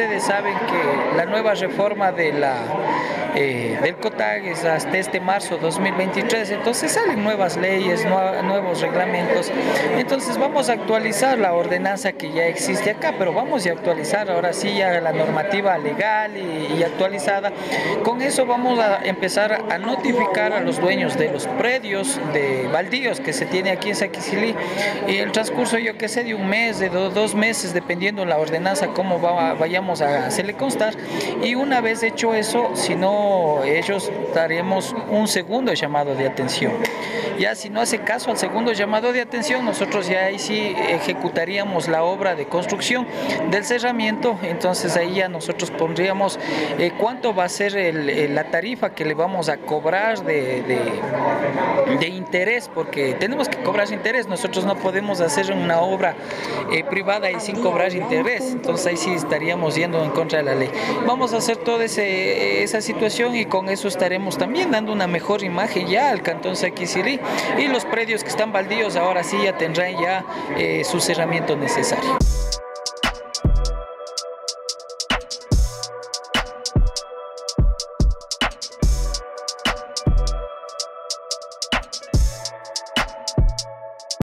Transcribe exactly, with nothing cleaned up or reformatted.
ustedes saben que la nueva reforma de la, eh, del COTAG es hasta este marzo dos mil veintitrés, entonces salen nuevas leyes, nuevos reglamentos, entonces vamos a actualizar la ordenanza que ya existe acá, pero vamos a actualizar ahora sí ya la normativa legal y, y actualizada. Con eso vamos a empezar a notificar a los dueños de los predios de baldíos que se tiene aquí en Saquicilí, y el transcurso, yo que sé, de un mes, de do, dos meses, dependiendo la ordenanza, cómo va, vayamos a hacerle constar. Y una vez hecho eso, si no, ellos daremos un segundo llamado de atención. Ya si no hace caso al segundo llamado de atención, nosotros ya ahí sí ejecutaríamos la obra de construcción del cerramiento. Entonces ahí ya nosotros pondríamos eh, cuánto va a ser el, el, la tarifa que le vamos a cobrar de, de, de interés, porque tenemos que cobrar interés. Nosotros no podemos hacer una obra eh, privada y sin cobrar interés, entonces ahí sí estaríamos yendo en contra de la ley. Vamos a hacer toda ese, esa situación, y con eso estaremos también dando una mejor imagen ya al Cantón Saquicilí, y los predios que están baldíos ahora sí ya tendrán ya eh, su cerramiento necesario.